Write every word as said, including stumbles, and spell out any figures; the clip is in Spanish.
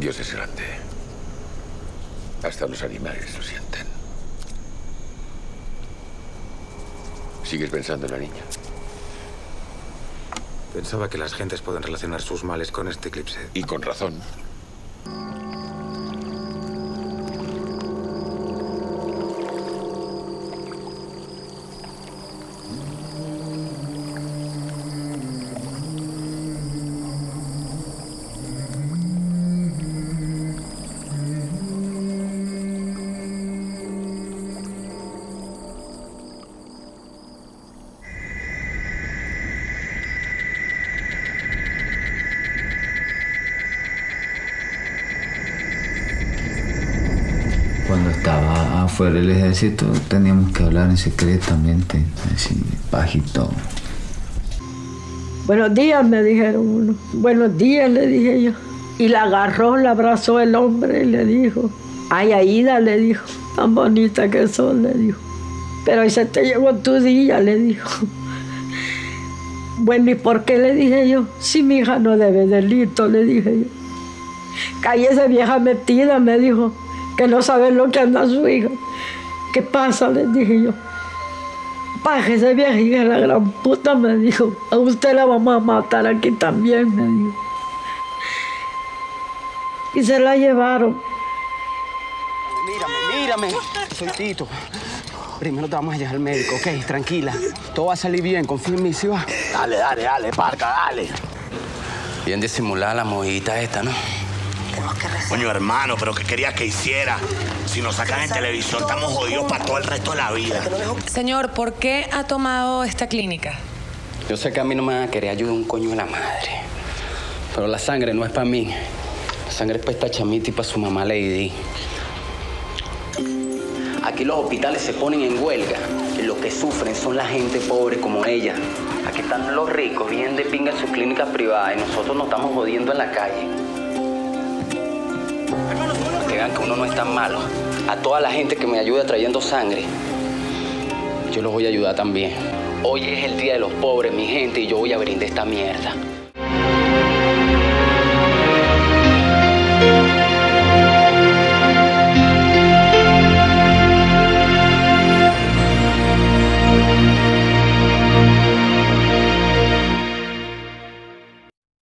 Dios es grande. Hasta los animales lo sienten. ¿Sigues pensando en la niña? Pensaba que las gentes pueden relacionar sus males con este eclipse. Y con razón. Cuando estaba afuera del ejército teníamos que hablar en secretamente, así, bajito. Buenos días, me dijeron uno. Buenos días, le dije yo. Y la agarró, la abrazó el hombre y le dijo, ay, Aida, le dijo, tan bonita que sos, le dijo. Pero hoy se te llegó tu día, le dijo. Bueno, ¿y por qué? Le dije yo. Si mi hija no debe delito, le dije yo. Cállese, vieja metida, me dijo, que no sabe lo que anda su hija. ¿Qué pasa? Le dije yo. Bájese, vieja hija de la gran puta, me dijo. A usted la vamos a matar aquí también, me dijo. Y se la llevaron. Mírame, mírame. Soy Tito. Primero te vamos a llevar al médico, ¿ok? Tranquila. Todo va a salir bien, confía en mí, ¿sí va? Dale, dale, dale, parca, dale. Bien disimulada la mojita esta, ¿no? Coño, hermano, pero ¿qué querías que hiciera? Si nos sacan en televisión, estamos jodidos para todo el resto de la vida. Señor, ¿por qué ha tomado esta clínica? Yo sé que a mí no me van a querer ayudar un coño de la madre. Pero la sangre no es para mí. La sangre es para esta chamita y para su mamá Lady. Aquí los hospitales se ponen en huelga. Y los que sufren son la gente pobre como ella. Aquí están los ricos, bien de pinga en sus clínicas privadas. Y nosotros nos estamos jodiendo en la calle. Que vean que uno no es tan malo. A toda la gente que me ayuda trayendo sangre, yo los voy a ayudar también. Hoy es el día de los pobres, mi gente, y yo voy a brindar esta mierda.